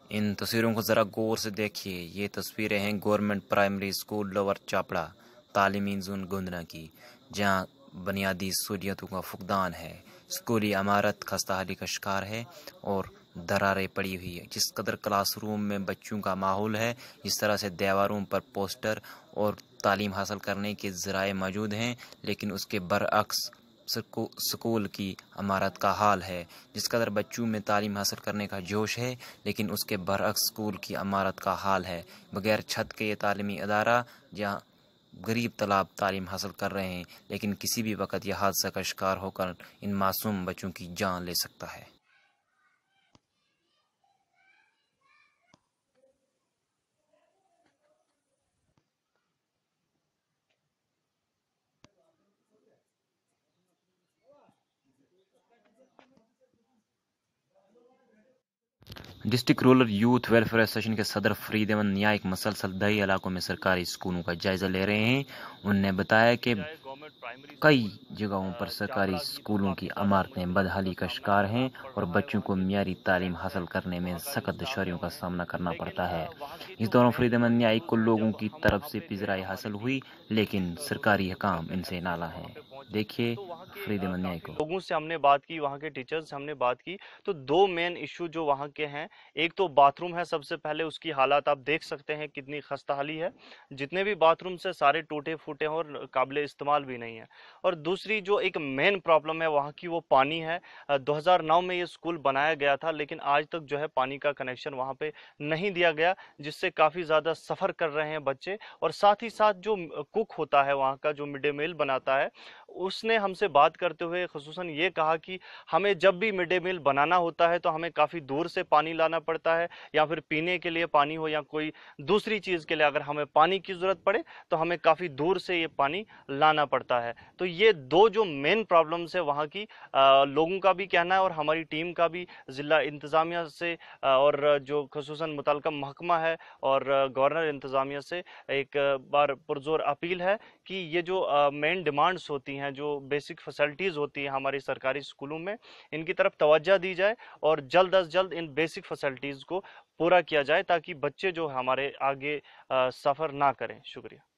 इन तस्वीरों को ज़रा गौर से देखिए। ये तस्वीरें हैं government primary school lower Chapra तालीमी जोन गोंदना की, जहां बुनियादी सहूलियतों का फुकदान है। स्कूली इमारत खस्ताहाली का शिकार है और दरारें पड़ी हुई है। जिस कदर क्लास रूम में बच्चों का माहौल है, जिस तरह से दीवारों पर पोस्टर और तालीम हासिल करने के ज़राए मौजूद हैं, लेकिन उसके बरअक्स स्कूल की इमारत का हाल है। जिस कदर बच्चों में तालीम हासिल करने का जोश है, लेकिन उसके बरअक्स स्कूल की इमारत का हाल है। बगैर छत के ये तालीमी अदारा, जहाँ गरीब तलाब तालीम हासिल कर रहे हैं, लेकिन किसी भी वक्त यह हादसा का शिकार होकर इन मासूम बच्चों की जान ले सकता है। District rural youth welfare association के सदर फरीद अहमद न्यायिक मसलसल दही इलाकों में सरकारी स्कूलों का जायजा ले रहे हैं। उन्होंने बताया कि कई जगहों पर सरकारी स्कूलों की इमारतें बदहाली का शिकार हैं और बच्चों को मियारी तालीम हासिल करने में सख्त दुश्वारियों का सामना करना पड़ता है। इस दौरान फरीद अहमद न्यायिक को लोगों की तरफ से पिजराई हासिल हुई, लेकिन सरकारी हकाम इनसे नाला है। देखिए फरीद अहमद न्यायिक को। लोगों से हमने बात की, वहाँ के टीचर्स से हमने बात की, तो दो मेन इशू जो वहाँ के हैं, एक तो बाथरूम है। सबसे पहले उसकी हालात आप देख सकते हैं कितनी खस्ताहाली है। जितने भी बाथरूम से सारे टूटे फूटे हैं और काबिले इस्तेमाल भी नहीं है। और दूसरी जो एक मेन प्रॉब्लम है वहाँ की, वो पानी है। 2009 में ये स्कूल बनाया गया था, लेकिन आज तक जो है पानी का कनेक्शन वहाँ पे नहीं दिया गया, जिससे काफ़ी ज़्यादा सफ़र कर रहे हैं बच्चे। और साथ ही साथ जो कुक होता है वहाँ का, जो मिड डे मील बनाता है, उसने हमसे बात करते हुए खुसूसन ये कहा कि हमें जब भी मिड डे मील बनाना होता है तो हमें काफ़ी दूर से पानी लाना पड़ता है, या फिर पीने के लिए पानी हो या कोई दूसरी चीज़ के लिए अगर हमें पानी की ज़रूरत पड़े तो हमें काफ़ी दूर से ये पानी लाना पड़ता है। तो ये दो जो मेन प्रॉब्लम्स है वहाँ की, लोगों का भी कहना है और हमारी टीम का भी ज़िला इंतज़ामिया से और जो खुसूसन मुतल्लिका महकमा है और गवर्नर इंतज़ामिया से एक बार पुरजोर अपील है कि ये जो मेन डिमांड्स होती हैं, जो बेसिक फैसिलिटीज़ होती हैं हमारी सरकारी स्कूलों में, इनकी तरफ तवज्जो दी जाए और जल्द अज जल्द इन बेसिक फैसिलिटीज़ को पूरा किया जाए, ताकि बच्चे जो हमारे आगे सफ़र ना करें। शुक्रिया।